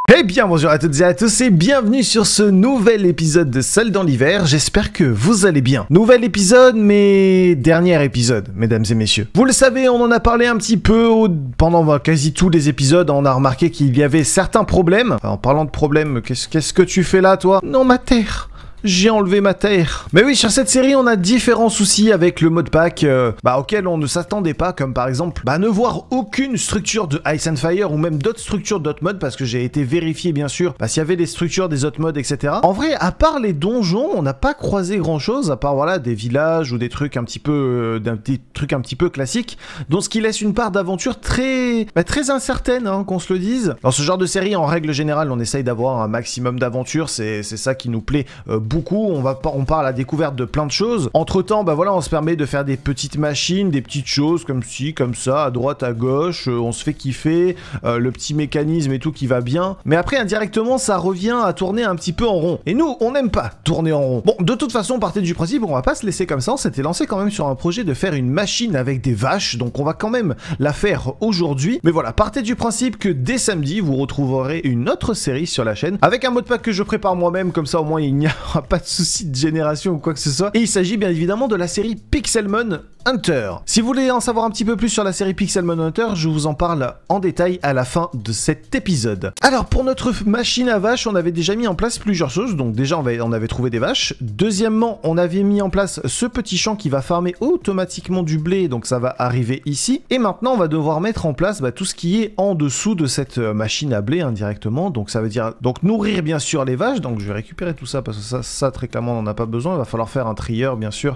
Eh bien bonjour à toutes et à tous et bienvenue sur ce nouvel épisode de Seul dans l'hiver, j'espère que vous allez bien. Nouvel épisode mais dernier épisode, mesdames et messieurs. Vous le savez, on en a parlé un petit peu pendant quasi tous les épisodes, on a remarqué qu'il y avait certains problèmes. En parlant de problèmes, qu'est-ce que tu fais là toi? Non, ma terre, j'ai enlevé ma terre. Mais oui, sur cette série, on a différents soucis avec le mode pack auquel on ne s'attendait pas, comme par exemple ne voir aucune structure de Ice and Fire ou même d'autres structures d'autres modes, parce que j'ai été vérifié bien sûr s'il y avait des structures des autres modes, etc. En vrai, à part les donjons, on n'a pas croisé grand chose, à part voilà des villages ou des trucs un petit peu classiques, donc ce qui laisse une part d'aventure très incertaine, hein, qu'on se le dise. Dans ce genre de série, en règle générale, on essaye d'avoir un maximum d'aventure, c'est ça qui nous plaît beaucoup, on part à la découverte de plein de choses. Entre temps, on se permet de faire des petites machines, des petites choses comme ci, comme ça, à droite, à gauche, on se fait kiffer, le petit mécanisme et tout qui va bien. Mais après, indirectement, ça revient à tourner un petit peu en rond. Et nous, on n'aime pas tourner en rond. Bon, de toute façon, on partait du principe, on va pas se laisser comme ça, on s'était lancé quand même sur un projet de faire une machine avec des vaches, donc on va quand même la faire aujourd'hui. Mais voilà, partez du principe que dès samedi, vous retrouverez une autre série sur la chaîne, avec un mode pack que je prépare moi-même, comme ça au moins il n'y aura pas de souci de génération ou quoi que ce soit. Et il s'agit bien évidemment de la série Pixelmon Hunter. Si vous voulez en savoir un petit peu plus sur la série Pixelmon Hunter, je vous en parle en détail à la fin de cet épisode. Alors pour notre machine à vaches, on avait déjà mis en place plusieurs choses. Donc déjà on avait trouvé des vaches. Deuxièmement, on avait mis en place ce petit champ qui va farmer automatiquement du blé, donc ça va arriver ici. Et maintenant on va devoir mettre en place tout ce qui est en dessous de cette machine à blé indirectement. Donc ça veut dire nourrir bien sûr les vaches. Donc je vais récupérer tout ça parce que ça très clairement on n'en a pas besoin. Il va falloir faire un trieur bien sûr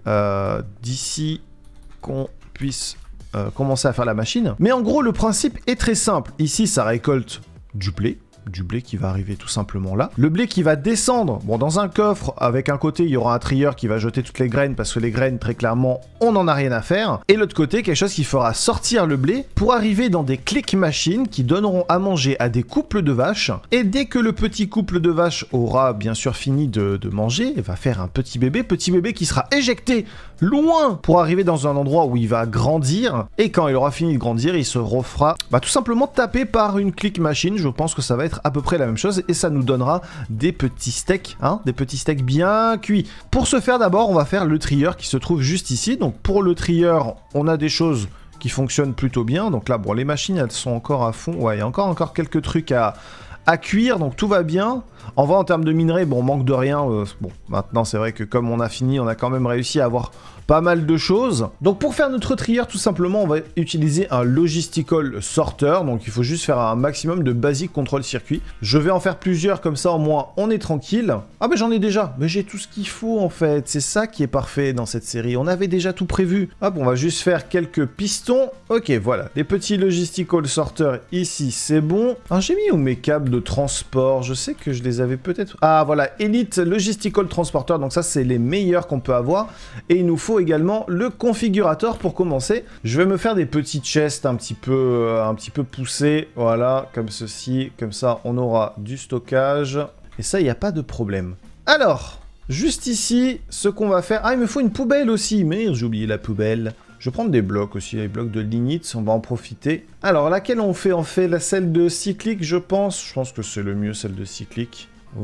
d'ici qu'on puisse commencer à faire la machine. Mais en gros le principe est très simple. Ici ça récolte du blé qui va arriver tout simplement là. Le blé qui va descendre, dans un coffre, avec un côté, il y aura un trieur qui va jeter toutes les graines, parce que les graines, très clairement, on n'en a rien à faire. Et l'autre côté, quelque chose qui fera sortir le blé pour arriver dans des click machines qui donneront à manger à des couples de vaches. Et dès que le petit couple de vaches aura bien sûr fini de manger, il va faire un petit bébé qui sera éjecté loin pour arriver dans un endroit où il va grandir. Et quand il aura fini de grandir, il se refera tout simplement taper par une click machine. Je pense que ça va être à peu près la même chose et ça nous donnera des petits steaks, des petits steaks bien cuits. Pour ce faire, d'abord, on va faire le trieur qui se trouve juste ici. Donc pour le trieur, on a des choses qui fonctionnent plutôt bien. Donc là, les machines, elles sont encore à fond. Ouais, il y a encore quelques trucs à cuire, donc tout va bien. En vrai, en termes de minerais, on manque de rien. Maintenant, c'est vrai que comme on a fini, on a quand même réussi à avoir pas mal de choses. Donc pour faire notre trieur, tout simplement, on va utiliser un logistical sorter. Donc il faut juste faire un maximum de basic control circuit. Je vais en faire plusieurs, comme ça au moins on est tranquille. Ah j'en ai déjà, mais j'ai tout ce qu'il faut en fait. C'est ça qui est parfait dans cette série. On avait déjà tout prévu. Hop, on va juste faire quelques pistons. Ok, voilà, des petits logistical sorters ici, c'est bon. Ah, j'ai mis où mes câbles de transport? Je sais que je les avais peut-être... Ah voilà, Elite Logistical Transporter, donc ça c'est les meilleurs qu'on peut avoir. Et il nous faut également le configurateur pour commencer. Je vais me faire des petites chests un petit peu poussées, voilà, comme ceci, comme ça on aura du stockage. Et ça, il n'y a pas de problème. Alors, juste ici, ce qu'on va faire... Ah, il me faut une poubelle aussi, merde, j'ai oublié la poubelle. Je vais prendre des blocs aussi, les blocs de lignite, on va en profiter. Alors, laquelle on fait? On fait celle de cyclique, je pense. Je pense que c'est le mieux, celle de cyclique.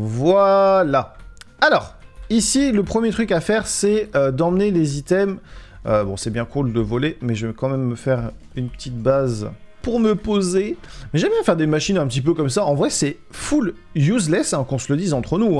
Voilà. Alors, ici, le premier truc à faire, c'est d'emmener les items. C'est bien cool de voler, mais je vais quand même me faire une petite base pour me poser. Mais j'aime bien faire des machines un petit peu comme ça. En vrai, c'est full useless, qu'on se le dise entre nous.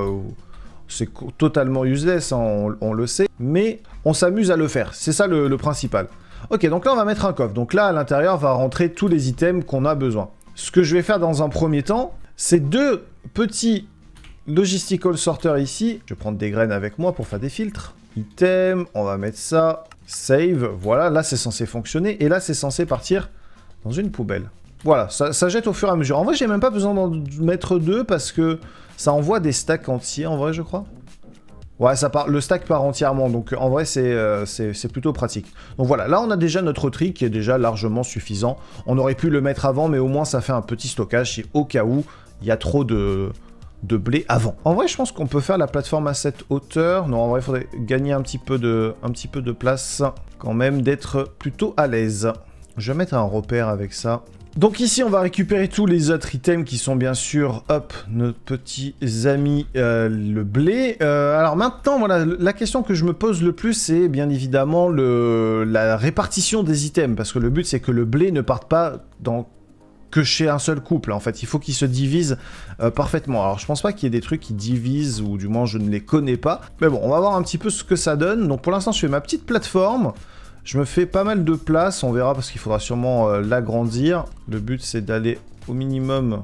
C'est totalement useless, on le sait. Mais on s'amuse à le faire. C'est ça le principal. Ok, donc là, on va mettre un coffre. Donc là, à l'intérieur, va rentrer tous les items qu'on a besoin. Ce que je vais faire dans un premier temps, c'est deux petits logistical sorters ici. Je vais prendre des graines avec moi pour faire des filtres. Item, on va mettre ça. Save, voilà. Là, c'est censé fonctionner. Et là, c'est censé partir dans une poubelle. Voilà, ça jette au fur et à mesure. En vrai, j'ai même pas besoin d'en mettre deux parce que ça envoie des stacks entiers, en vrai, je crois. Ouais, le stack part entièrement, donc en vrai, c'est plutôt pratique. Donc voilà, là, on a déjà notre tri qui est déjà largement suffisant. On aurait pu le mettre avant, mais au moins, ça fait un petit stockage si au cas où il y a trop de blé avant. En vrai, je pense qu'on peut faire la plateforme à cette hauteur. Non, en vrai, il faudrait gagner un petit peu de place, quand même, d'être plutôt à l'aise. Je vais mettre un repère avec ça. Donc ici, on va récupérer tous les autres items qui sont bien sûr, hop, nos petits amis, le blé. Alors maintenant, voilà, la question que je me pose le plus, c'est bien évidemment la répartition des items, parce que le but, c'est que le blé ne parte pas que chez un seul couple. En fait, il faut qu'ils se divisent parfaitement. Alors, je pense pas qu'il y ait des trucs qui divisent, ou du moins, je ne les connais pas. Mais bon, on va voir un petit peu ce que ça donne. Donc, pour l'instant, je fais ma petite plateforme. Je me fais pas mal de place, on verra, parce qu'il faudra sûrement l'agrandir. Le but, c'est d'aller au minimum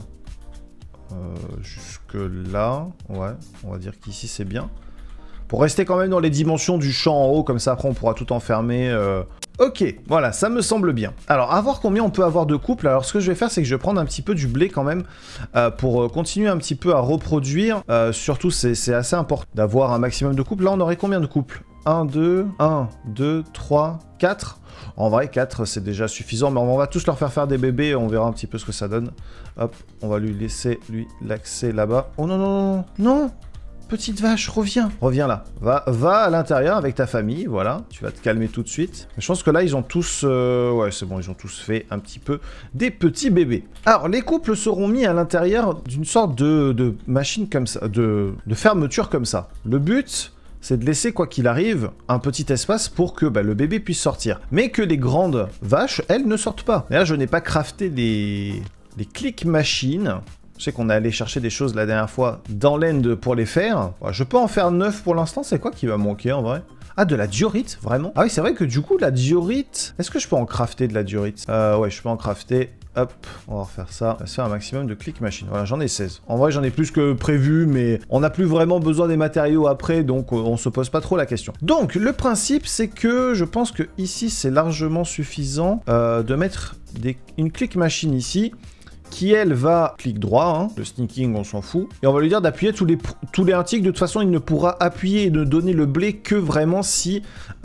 jusque là. Ouais, on va dire qu'ici, c'est bien. Pour rester quand même dans les dimensions du champ en haut, comme ça, après, on pourra tout enfermer. Ok, voilà, ça me semble bien. Alors, à voir combien on peut avoir de couples. Alors, ce que je vais faire, c'est que je vais prendre un petit peu du blé quand même pour continuer un petit peu à reproduire. Surtout, c'est assez important d'avoir un maximum de couples. Là, on aurait combien de couples? 1, 2, 3, 4. En vrai, 4, c'est déjà suffisant, mais on va tous leur faire des bébés et on verra un petit peu ce que ça donne. Hop, on va lui laisser, l'accès là-bas. Oh non, non, non, non! Petite vache, reviens. Reviens là. Va à l'intérieur avec ta famille, voilà. Tu vas te calmer tout de suite. Mais je pense que là, ils ont tous... ouais, c'est bon, ils ont tous fait un petit peu des petits bébés. Alors, les couples seront mis à l'intérieur d'une sorte de machine comme ça, de fermeture comme ça. Le but... c'est de laisser, quoi qu'il arrive, un petit espace pour que le bébé puisse sortir. Mais que les grandes vaches, elles, ne sortent pas. Et là, je n'ai pas crafté les click machines. Je sais qu'on est allé chercher des choses la dernière fois dans l'end pour les faire. Ouais, je peux en faire 9 pour l'instant, c'est quoi qui va manquer en vrai? Ah, de la diorite, vraiment? Ah oui, c'est vrai que du coup, la diorite... Est-ce que je peux en crafter de la diorite? Ouais, je peux en crafter... Hop, on va refaire ça. On va se faire un maximum de click machine. Voilà, j'en ai 16. En vrai, j'en ai plus que prévu, mais on n'a plus vraiment besoin des matériaux après, donc on se pose pas trop la question. Donc, le principe, c'est que je pense que ici, c'est largement suffisant de mettre une click machine ici, qui elle va clic droit, hein. Le sneaking on s'en fout, et on va lui dire d'appuyer tous les articles. De toute façon il ne pourra appuyer et ne donner le blé que vraiment si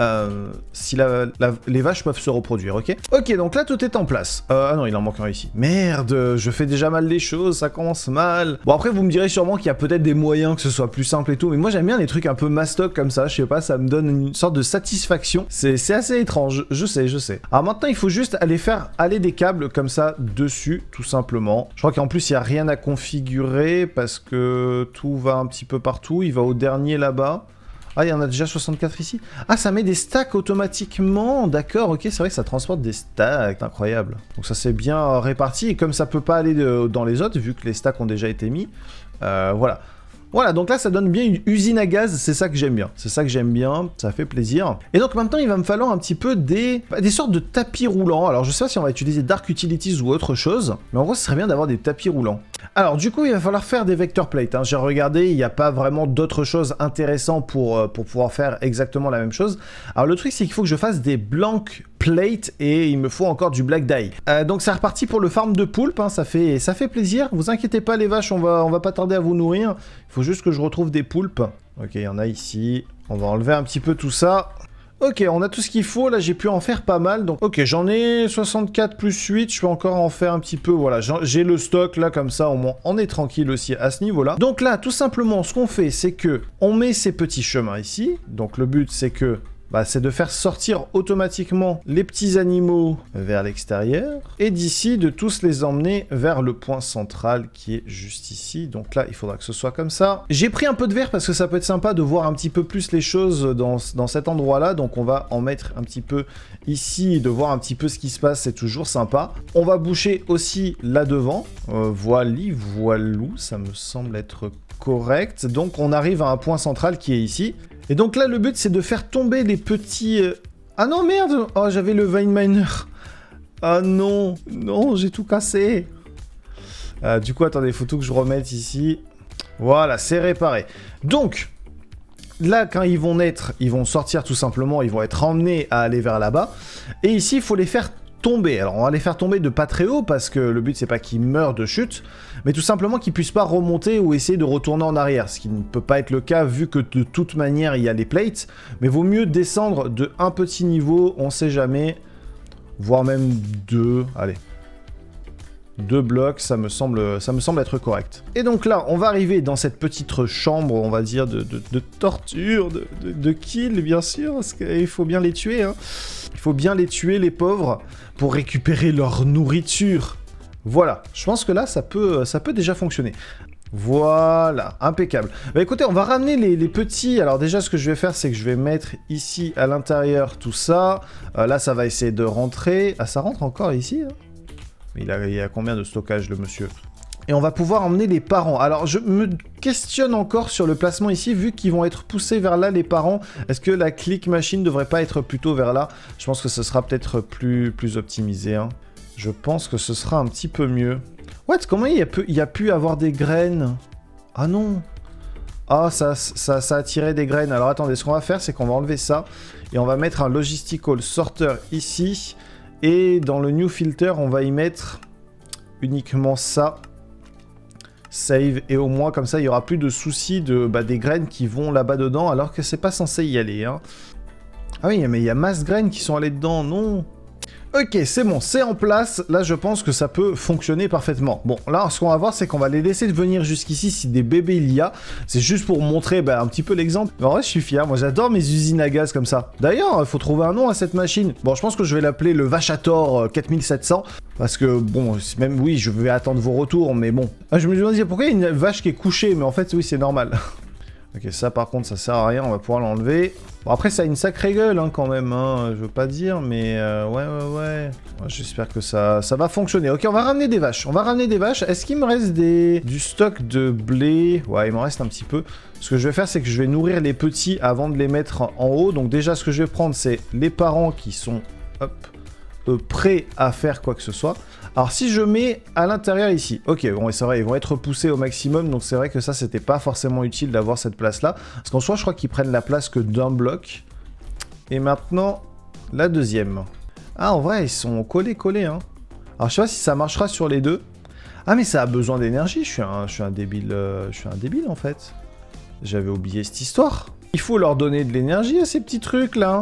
les vaches peuvent se reproduire, ok? Ok, donc là tout est en place. Ah non, il en manque un ici. Merde, je fais déjà mal les choses, ça commence mal. Bon après vous me direz sûrement qu'il y a peut-être des moyens que ce soit plus simple et tout, mais moi j'aime bien les trucs un peu mastoc comme ça, je sais pas, ça me donne une sorte de satisfaction. C'est assez étrange, je sais. Alors maintenant il faut juste aller des câbles comme ça dessus, tout simplement. Je crois qu'en plus, il n'y a rien à configurer parce que tout va un petit peu partout. Il va au dernier là-bas. Ah, il y en a déjà 64 ici. Ah, ça met des stacks automatiquement. D'accord, ok, c'est vrai que ça transporte des stacks. Incroyable. Donc ça, c'est bien réparti. Et comme ça peut pas aller dans les autres, vu que les stacks ont déjà été mis, voilà. Voilà, donc là, ça donne bien une usine à gaz, c'est ça que j'aime bien. C'est ça que j'aime bien, ça fait plaisir. Et donc maintenant, il va me falloir un petit peu des sortes de tapis roulants. Alors, je sais pas si on va utiliser Dark Utilities ou autre chose, mais en gros, ce serait bien d'avoir des tapis roulants. Alors, du coup, il va falloir faire des vector plates, hein. J'ai regardé, il n'y a pas vraiment d'autres choses intéressantes pour pouvoir faire exactement la même chose. Alors, le truc, c'est qu'il faut que je fasse des blank plates et il me faut encore du black dye. Donc, c'est reparti pour le farm de poulpe, hein. Ça fait plaisir. Vous inquiétez pas, les vaches, on va pas tarder à vous nourrir. Il faut juste que je retrouve des poulpes. Ok, il y en a ici. On va enlever un petit peu tout ça. Ok, on a tout ce qu'il faut. Là, j'ai pu en faire pas mal. Donc, ok, j'en ai 64 plus 8. Je peux encore en faire un petit peu. Voilà, j'ai le stock là, comme ça, au moins, on est tranquille aussi à ce niveau-là. Donc là, tout simplement, ce qu'on fait, c'est que on met ces petits chemins ici. Donc, le but, c'est que... c'est de faire sortir automatiquement les petits animaux vers l'extérieur et d'ici de tous les emmener vers le point central qui est juste ici. Donc là, il faudra que ce soit comme ça. J'ai pris un peu de verre parce que ça peut être sympa de voir un petit peu plus les choses dans cet endroit-là. Donc on va en mettre un petit peu ici et de voir un petit peu ce qui se passe. C'est toujours sympa. On va boucher aussi là devant. Voilou, ça me semble être correct. Donc on arrive à un point central qui est ici. Et donc là, le but, c'est de faire tomber les petits... Ah non, merde! Oh, j'avais le Vine Miner. Ah non, non, j'ai tout cassé. Du coup, attendez, il faut tout que je remette ici. Voilà, c'est réparé. Donc, là, quand ils vont naître, ils vont sortir tout simplement, ils vont être emmenés à aller vers là-bas. Et ici, il faut les faire tomber. Alors on va les faire tomber de pas très haut parce que le but c'est pas qu'ils meurent de chute, mais tout simplement qu'ils puissent pas remonter ou essayer de retourner en arrière, ce qui ne peut pas être le cas vu que de toute manière il y a les plates, mais vaut mieux descendre de un petit niveau, on sait jamais, voire même 2, allez. 2 blocs, ça me semble être correct. Et donc là, on va arriver dans cette petite chambre, on va dire, de torture, de kill, bien sûr, parce qu'il faut bien les tuer, hein. Il faut bien les tuer, les pauvres, pour récupérer leur nourriture. Voilà, je pense que là, ça peut déjà fonctionner. Voilà, impeccable. Bah écoutez, on va ramener les petits. Alors déjà, ce que je vais faire, c'est que je vais mettre ici à l'intérieur tout ça. Là, ça va essayer de rentrer. Ah, ça rentre encore ici hein. Il a combien de stockage, le monsieur? Et on va pouvoir emmener les parents. Alors, je me questionne encore sur le placement ici, vu qu'ils vont être poussés vers là, les parents. Est-ce que la click machine ne devrait pas être plutôt vers là? Je pense que ce sera peut-être plus optimisé. Hein. Je pense que ce sera un petit peu mieux. What? Comment il y a pu avoir des graines? Ah non. Ah, ça a tiré des graines. Alors, attendez, ce qu'on va faire, c'est qu'on va enlever ça. Et on va mettre un logistical sorter ici. Et dans le new filter, on va y mettre uniquement ça. Save, et au moins comme ça il y aura plus de soucis des graines qui vont là-bas dedans alors que c'est pas censé y aller hein. Ah oui mais il y a masse graines qui sont allées dedans, non. Ok, c'est bon, c'est en place. Là, je pense que ça peut fonctionner parfaitement. Bon, là, ce qu'on va voir, c'est qu'on va les laisser venir jusqu'ici si des bébés il y a. C'est juste pour montrer un petit peu l'exemple. En vrai, je suis fier. Moi, j'adore mes usines à gaz comme ça. D'ailleurs, il faut trouver un nom à cette machine. Bon, je pense que je vais l'appeler le Vachator 4700. Parce que, bon, même, oui, je vais attendre vos retours, mais bon. Ah, je me demandais pourquoi il y a une vache qui est couchée, mais en fait, oui, c'est normal. Ok, ça par contre, ça sert à rien, on va pouvoir l'enlever. Bon, après, ça a une sacrée gueule hein, quand même, hein, je veux pas dire, mais ouais. J'espère que ça va fonctionner. Ok, on va ramener des vaches. Est-ce qu'il me reste du stock de blé? Ouais, il m'en reste un petit peu. Ce que je vais faire, c'est que je vais nourrir les petits avant de les mettre en haut. Donc déjà, ce que je vais prendre, c'est les parents qui sont, hop, prêts à faire quoi que ce soit. Alors si je mets à l'intérieur ici, ok, bon c'est vrai, ils vont être poussés au maximum, donc c'est vrai que ça c'était pas forcément utile d'avoir cette place là, parce qu'en soi je crois qu'ils prennent la place que d'un bloc. Et maintenant, la deuxième. Ah en vrai, ils sont collés hein. Alors je sais pas si ça marchera sur les deux. Ah mais ça a besoin d'énergie, je suis un débile en fait. J'avais oublié cette histoire. Il faut leur donner de l'énergie à ces petits trucs là.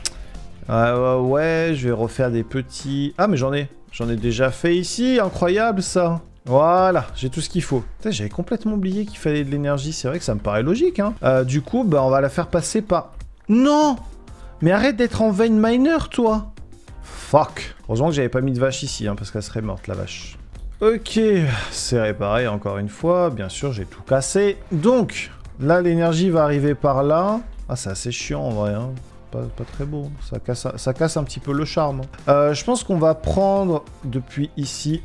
Ouais, je vais refaire des petits... Ah mais j'en ai déjà fait ici, incroyable ça. Voilà, j'ai tout ce qu'il faut. J'avais complètement oublié qu'il fallait de l'énergie, c'est vrai que ça me paraît logique. Hein. Du coup, on va la faire passer par... Non! Mais arrête d'être en vein miner, toi! Fuck! Heureusement que j'avais pas mis de vache ici, hein, parce qu'elle serait morte, la vache. Ok, c'est réparé encore une fois. Bien sûr, j'ai tout cassé. Donc, là, l'énergie va arriver par là. Ah, c'est assez chiant, en vrai, hein. Pas très beau, ça casse un petit peu le charme. Je pense qu'on va prendre depuis ici,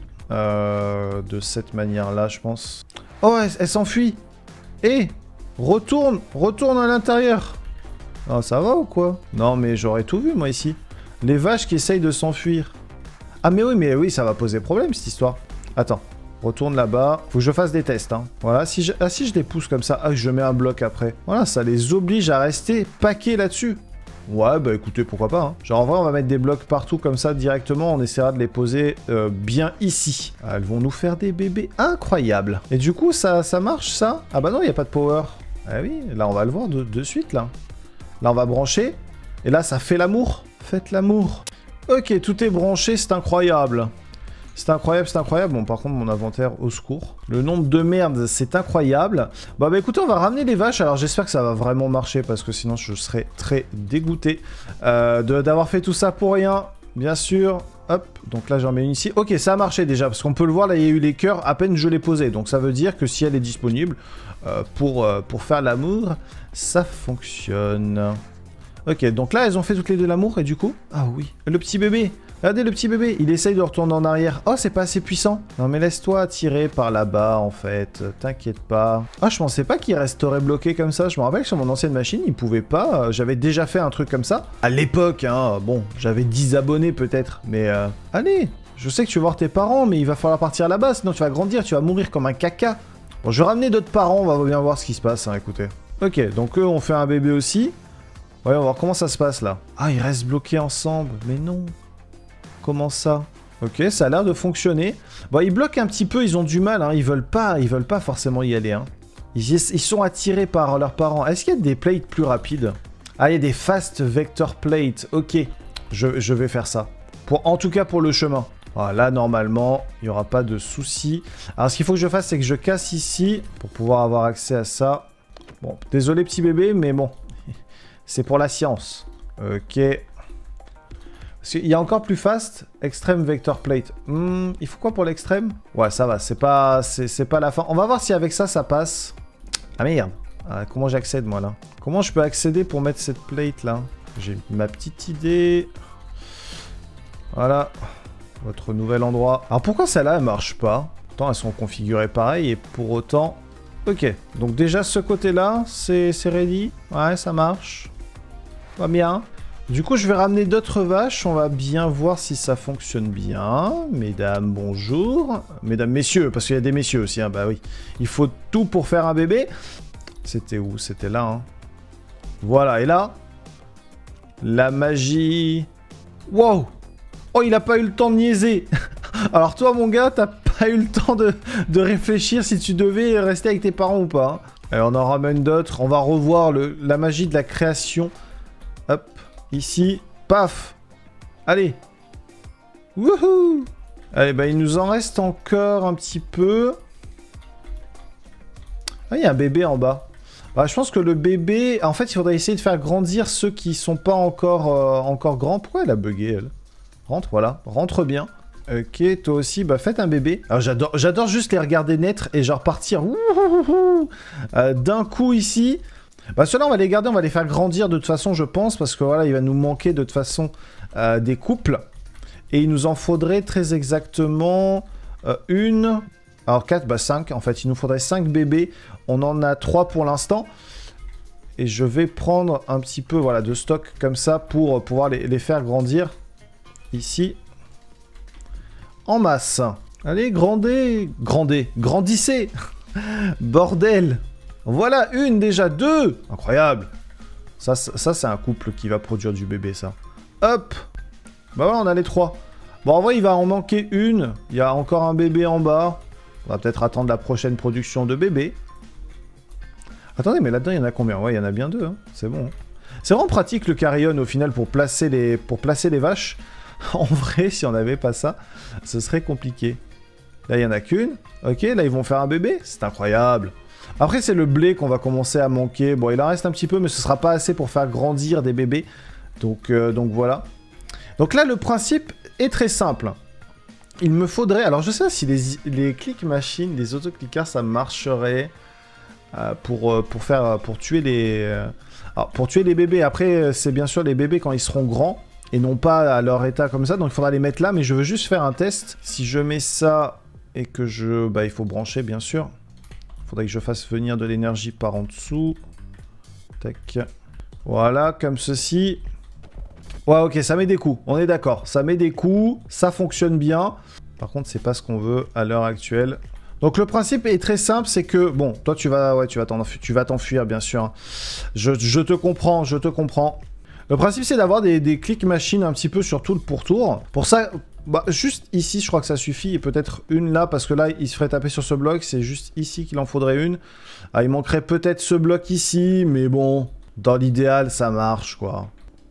de cette manière-là, je pense. Oh, elle s'enfuit. Eh, retourne à l'intérieur. Oh, ça va ou quoi? Non, mais j'aurais tout vu, moi, ici. Les vaches qui essayent de s'enfuir. Ah, mais oui, ça va poser problème, cette histoire. Attends, retourne là-bas. Faut que je fasse des tests, hein. Voilà, si je les pousse comme ça, je mets un bloc après. Voilà, ça les oblige à rester paqués là-dessus. Ouais, bah écoutez, pourquoi pas. Hein. Genre en vrai, on va mettre des blocs partout comme ça directement. On essaiera de les poser bien ici. Elles vont nous faire des bébés incroyables. Et du coup, ça marche ça? Ah bah non, il n'y a pas de power. Ah oui, là on va le voir de suite là. Là on va brancher. Et là ça fait l'amour. Faites l'amour. Ok, tout est branché, c'est incroyable. C'est incroyable. Bon, par contre, mon inventaire, au secours. Le nombre de merdes, c'est incroyable. Bah écoutez, on va ramener les vaches. Alors, j'espère que ça va vraiment marcher, parce que sinon, je serais très dégoûté d'avoir fait tout ça pour rien. Bien sûr. Hop, donc là, j'en mets une ici. Ok, ça a marché déjà, parce qu'on peut le voir, là, il y a eu les cœurs à peine je l'ai posé. Donc, ça veut dire que si elle est disponible pour faire l'amour, ça fonctionne. Ok, donc là, elles ont fait toutes les deux l'amour, et du coup... Ah oui, le petit bébé. Regardez le petit bébé, il essaye de retourner en arrière. Oh, c'est pas assez puissant. Non, mais laisse-toi attirer par là-bas, en fait. T'inquiète pas. Ah, je pensais pas qu'il resterait bloqué comme ça. Je me rappelle que sur mon ancienne machine, il pouvait pas. J'avais déjà fait un truc comme ça. À l'époque, hein. Bon, j'avais 10 abonnés peut-être. Mais, allez, je sais que tu vas voir tes parents, mais il va falloir partir là-bas. Sinon, tu vas grandir, tu vas mourir comme un caca. Bon, je vais ramener d'autres parents. On va bien voir ce qui se passe, hein, écoutez. Ok, donc eux, on fait un bébé aussi. Ouais, on va voir comment ça se passe, là. Ah, ils restent bloqués ensemble. Mais non. Comment ça? Ok, ça a l'air de fonctionner. Bon, ils bloquent un petit peu, ils ont du mal, hein. Ils veulent pas forcément y aller, hein. Ils sont attirés par leurs parents. Est-ce qu'il y a des plates plus rapides? Ah, il y a des fast vector plates. Ok, je vais faire ça. En tout cas, pour le chemin. Voilà, là, normalement, il n'y aura pas de soucis. Alors, ce qu'il faut que je fasse, c'est que je casse ici pour pouvoir avoir accès à ça. Bon, désolé, petit bébé, mais bon. C'est pour la science. Ok. Il y a encore plus fast. Extreme Vector Plate. Il faut quoi pour l'extrême? Ouais, ça va. C'est pas la fin. On va voir si avec ça, ça passe. Ah merde. Ah, comment j'accède, moi, là? Comment je peux accéder pour mettre cette plate, là? J'ai ma petite idée. Voilà. Votre nouvel endroit. Alors, pourquoi celle-là, elle marche pas? Pourtant, elles sont configurées pareil et pour autant... Ok. Donc, déjà, ce côté-là, c'est ready. Ouais, ça marche. Va bien. Du coup, je vais ramener d'autres vaches. On va bien voir si ça fonctionne bien. Mesdames, bonjour. Mesdames, messieurs, parce qu'il y a des messieurs aussi. Hein. Bah oui. Il faut tout pour faire un bébé. C'était où? C'était là. Hein. Voilà. Et là, la magie. Wow. Oh, il a pas eu le temps de niaiser. Alors toi, mon gars, t'as pas eu le temps de réfléchir si tu devais rester avec tes parents ou pas. Hein. Allez, on en ramène d'autres. On va revoir la magie de la création. Hop. Ici. Paf. Allez. Wouhou. Allez, bah il nous en reste encore un petit peu. Ah, il y a un bébé en bas. Bah, je pense que le bébé... En fait, il faudrait essayer de faire grandir ceux qui sont pas encore grands. Pourquoi elle a bugué, elle? Rentre, voilà. Rentre bien. Ok, toi aussi, bah faites un bébé. Alors j'adore juste les regarder naître et genre partir d'un coup ici. Bah ceux-là, on va les garder, on va les faire grandir de toute façon, je pense, parce que voilà, il va nous manquer de toute façon des couples. Et il nous en faudrait très exactement une... Alors 4, bah 5, en fait, il nous faudrait 5 bébés. On en a 3 pour l'instant. Et je vais prendre un petit peu voilà, de stock comme ça pour pouvoir les faire grandir. Ici. En masse. Allez, grandissez. Bordel. Voilà, une déjà, 2. Incroyable. Ça c'est un couple qui va produire du bébé, ça. Hop. Bah voilà, on a les 3. Bon, en vrai, il va en manquer une. Il y a encore un bébé en bas. On va peut-être attendre la prochaine production de bébés. Attendez, mais là-dedans, il y en a combien? Ouais, il y en a bien 2. Hein. C'est bon. Hein. C'est vraiment pratique, le carillon, au final, pour placer les vaches. En vrai, si on n'avait pas ça, ce serait compliqué. Là, il n'y en a qu'une. Ok, là, ils vont faire un bébé. C'est incroyable. Après, c'est le blé qu'on va commencer à manquer. Bon, il en reste un petit peu, mais ce sera pas assez pour faire grandir des bébés. Donc voilà. Donc là, le principe est très simple. Il me faudrait... Alors, je sais pas si les click machines, les autoclickers, ça marcherait pour tuer les... Alors, pour tuer les bébés. Après, c'est bien sûr les bébés quand ils seront grands. Et non pas à leur état comme ça, donc il faudra les mettre là, mais je veux juste faire un test. Si je mets ça et que je... Bah, il faut brancher, bien sûr. Il faudrait que je fasse venir de l'énergie par en dessous. Tac. Voilà, comme ceci. Ouais, ok, ça met des coups, on est d'accord. Ça met des coups, ça fonctionne bien. Par contre, c'est pas ce qu'on veut à l'heure actuelle. Donc le principe est très simple, c'est que... Bon, toi, tu vas t'enfuir, bien sûr. Je te comprends, je te comprends. Le principe, c'est d'avoir des click machines un petit peu sur tout le pourtour. Pour ça, bah, juste ici, je crois que ça suffit. Et peut-être une là, parce que là, il se ferait taper sur ce bloc. C'est juste ici qu'il en faudrait une. Ah, il manquerait peut-être ce bloc ici. Mais bon, dans l'idéal, ça marche, quoi.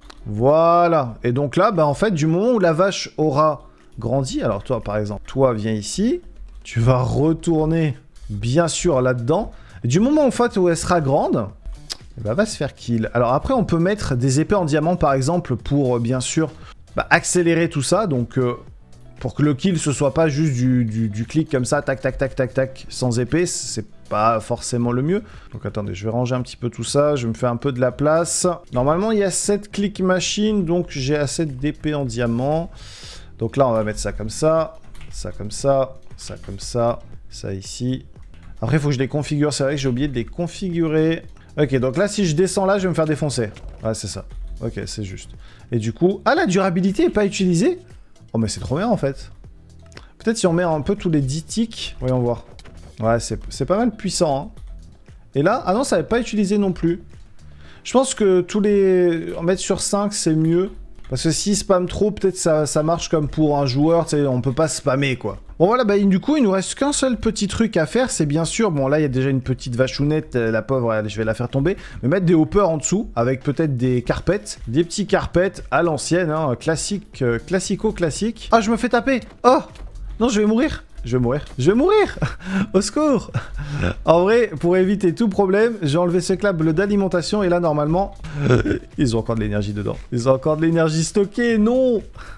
Voilà. Et donc là, bah, en fait, du moment où la vache aura grandi... Alors toi, par exemple, toi, viens ici. Tu vas retourner, bien sûr, là-dedans. Du moment, en fait, où elle sera grande... Bah, va se faire kill. Alors après, on peut mettre des épées en diamant, par exemple, pour, bien sûr, accélérer tout ça. Donc, pour que le kill, ce soit pas juste du clic comme ça, tac, tac, tac, tac, tac, sans épée, c'est pas forcément le mieux. Donc attendez, je vais ranger un petit peu tout ça, je me fais un peu de la place. Normalement, il y a 7 click machines, donc j'ai assez d'épées en diamant. Donc là, on va mettre ça comme ça, ça comme ça, ça comme ça, ça ici. Après, il faut que je les configure, c'est vrai que j'ai oublié de les configurer. Ok, donc là, si je descends là, je vais me faire défoncer. Ouais, c'est ça. Ok, c'est juste. Et du coup... Ah, la durabilité n'est pas utilisée? Oh, mais c'est trop bien, en fait. Peut-être si on met un peu tous les 10 ticks. Voyons voir. Ouais, c'est pas mal puissant, hein. Et là... Ah non, ça n'est pas utilisé non plus. Je pense que tous les... En mettre sur 5, c'est mieux. Parce que s'il spam trop, peut-être ça marche comme pour un joueur, tu sais, on peut pas spammer, quoi. Bon voilà, bah du coup, il nous reste qu'un seul petit truc à faire, c'est bien sûr, bon là, il y a déjà une petite vachounette, la pauvre, je vais la faire tomber, mais mettre des hoppers en dessous, avec peut-être des carpettes, des petits carpettes à l'ancienne, hein, classique, classico-classique. Ah, je me fais taper. Oh non, je vais mourir. je vais mourir. Je vais mourir. Au secours. En vrai, pour éviter tout problème, j'ai enlevé ce câble d'alimentation et là, normalement, ils ont encore de l'énergie dedans. Ils ont encore de l'énergie stockée. Non.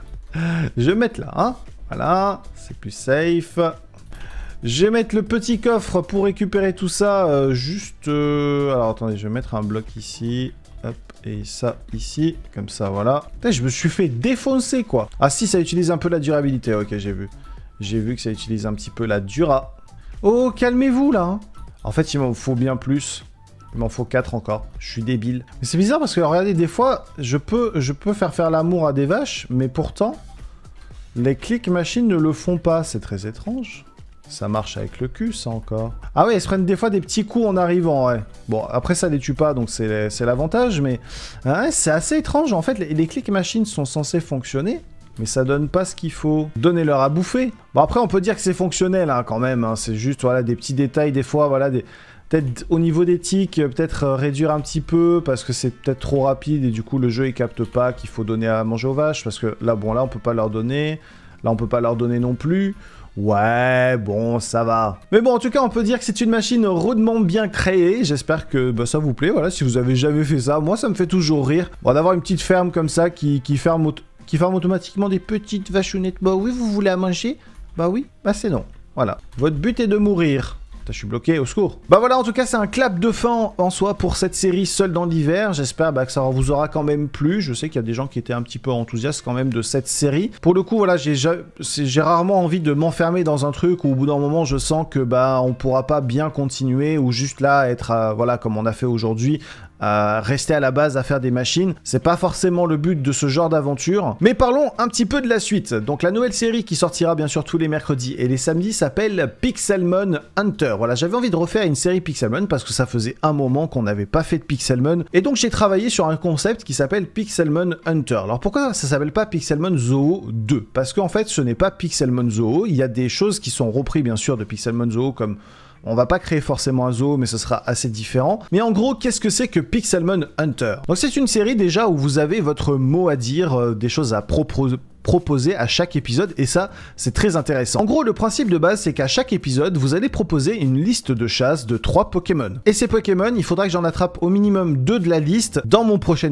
Je vais mettre là, hein. Voilà, c'est plus safe. Je vais mettre le petit coffre pour récupérer tout ça. Juste... Alors, attendez, je vais mettre un bloc ici. Hop, et ça ici. Comme ça, voilà. Putain, je me suis fait défoncer, quoi. Ah si, ça utilise un peu la durabilité. Ok, j'ai vu. J'ai vu que ça utilise un petit peu la dura. Oh, calmez-vous, là. Hein. En fait, il m'en faut bien plus. Il m'en faut 4 encore. Je suis débile. Mais c'est bizarre parce que, regardez, des fois, je peux faire l'amour à des vaches, mais pourtant, les click machines ne le font pas. C'est très étrange. Ça marche avec le cul, ça, encore. Ah ouais, elles se prennent des fois des petits coups en arrivant, ouais. Bon, après, ça les tue pas, donc c'est l'avantage, mais... Ouais, c'est assez étrange. En fait, les click machines sont censées fonctionner, mais ça donne pas ce qu'il faut. Donnez-leur à bouffer. Bon, après, on peut dire que c'est fonctionnel, hein, quand même. Hein. C'est juste, voilà, des petits détails, des fois, voilà, peut-être au niveau des tics, peut-être réduire un petit peu, parce que c'est peut-être trop rapide, et du coup, le jeu, il capte pas qu'il faut donner à manger aux vaches, parce que là, bon, là, on peut pas leur donner. Là, on peut pas leur donner non plus. Ouais, bon, ça va. Mais bon, en tout cas, on peut dire que c'est une machine rudement bien créée. J'espère que bah, ça vous plaît. Voilà, si vous avez jamais fait ça, moi, ça me fait toujours rire. Bon, d'avoir une petite ferme comme ça qui ferme automatiquement des petites vachounettes. Bah oui, vous voulez à manger? Bah oui, bah c'est non. Voilà. Votre but est de mourir. Putain, je suis bloqué, au secours. Bah voilà, en tout cas, c'est un clap de fin en soi pour cette série Seul dans l'hiver. J'espère que ça vous aura quand même plu. Je sais qu'il y a des gens qui étaient un petit peu enthousiastes quand même de cette série. Pour le coup, voilà, j'ai rarement envie de m'enfermer dans un truc où au bout d'un moment, je sens que bah on pourra pas bien continuer ou juste là être, voilà, comme on a fait aujourd'hui, rester à la base à faire des machines. C'est pas forcément le but de ce genre d'aventure. Mais parlons un petit peu de la suite. Donc la nouvelle série qui sortira bien sûr tous les mercredis et les samedis s'appelle Pixelmon Hunter. Voilà, j'avais envie de refaire une série Pixelmon parce que ça faisait un moment qu'on n'avait pas fait de Pixelmon. Et donc j'ai travaillé sur un concept qui s'appelle Pixelmon Hunter. Alors pourquoi ça s'appelle pas Pixelmon Zoo 2? Parce qu'en fait ce n'est pas Pixelmon Zoo. Il y a des choses qui sont reprises bien sûr de Pixelmon Zoo comme... On va pas créer forcément un zoo, mais ce sera assez différent. Mais en gros, qu'est-ce que c'est que Pixelmon Hunter? Donc c'est une série déjà où vous avez votre mot à dire, des choses à proposer à chaque épisode, et ça, c'est très intéressant. En gros, le principe de base, c'est qu'à chaque épisode, vous allez proposer une liste de chasse de 3 Pokémon. Et ces Pokémon, il faudra que j'en attrape au minimum 2 de la liste dans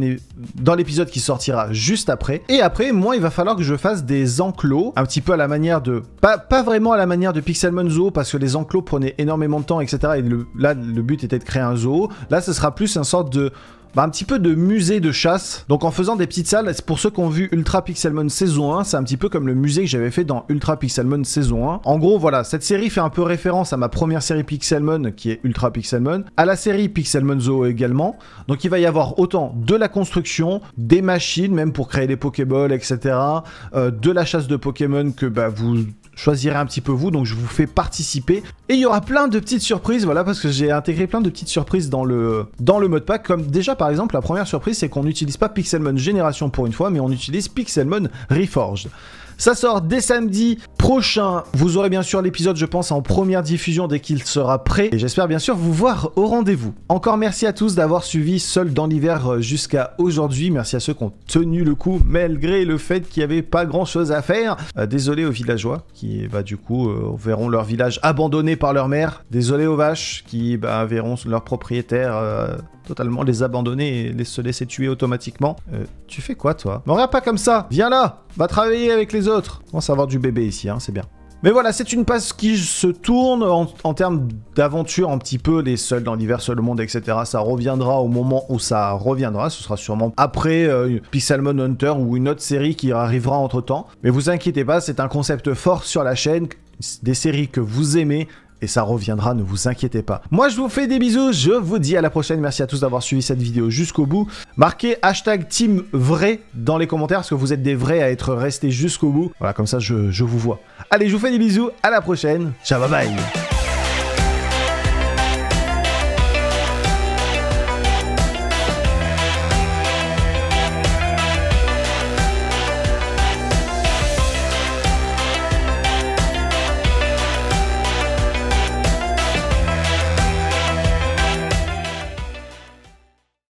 dans l'épisode qui sortira juste après. Et après, moi, il va falloir que je fasse des enclos, un petit peu à la manière de... Pas vraiment à la manière de Pixelmon Zoo, parce que les enclos prenaient énormément de temps, etc. Et là, le but était de créer un zoo. Là, ce sera plus une sorte de... un petit peu de musée de chasse. Donc en faisant des petites salles, pour ceux qui ont vu Ultra Pixelmon saison 1, c'est un petit peu comme le musée que j'avais fait dans Ultra Pixelmon saison 1. En gros, voilà, cette série fait un peu référence à ma première série Pixelmon, qui est Ultra Pixelmon, à la série Pixelmon Zoo également. Donc il va y avoir autant de la construction, des machines, même pour créer des Pokéballs, etc. De la chasse de Pokémon que bah, vous... choisirez un petit peu vous, donc je vous fais participer. Et il y aura plein de petites surprises, voilà, parce que j'ai intégré plein de petites surprises dans le mode pack, comme déjà par exemple, la première surprise, c'est qu'on n'utilise pas Pixelmon Génération pour une fois, mais on utilise Pixelmon Reforged. Ça sort dès samedi prochain. Vous aurez bien sûr l'épisode, je pense, en première diffusion dès qu'il sera prêt. Et j'espère bien sûr vous voir au rendez-vous. Encore merci à tous d'avoir suivi Seul dans l'hiver jusqu'à aujourd'hui. Merci à ceux qui ont tenu le coup, malgré le fait qu'il n'y avait pas grand-chose à faire. Désolé aux villageois qui, bah, du coup, verront leur village abandonné par leur mère. Désolé aux vaches qui, bah, verront leur propriétaire... totalement les abandonner et se laisser tuer automatiquement. Tu fais quoi, toi? Me regarde pas comme ça. Viens là. Va travailler avec les autres. On va avoir du bébé ici, hein, c'est bien. Mais voilà, c'est une passe qui se tourne en termes d'aventure un petit peu, les Seuls dans l'hiver, Seul au monde, etc. Ça reviendra au moment où ça reviendra. Ce sera sûrement après Pixelmon Hunter ou une autre série qui arrivera entre-temps. Mais vous inquiétez pas, c'est un concept fort sur la chaîne, des séries que vous aimez. Et ça reviendra, ne vous inquiétez pas. Moi, je vous fais des bisous, je vous dis à la prochaine. Merci à tous d'avoir suivi cette vidéo jusqu'au bout. Marquez #TeamVray dans les commentaires, parce que vous êtes des vrais à être restés jusqu'au bout. Voilà, comme ça, je vous vois. Allez, je vous fais des bisous, à la prochaine. Ciao, bye bye.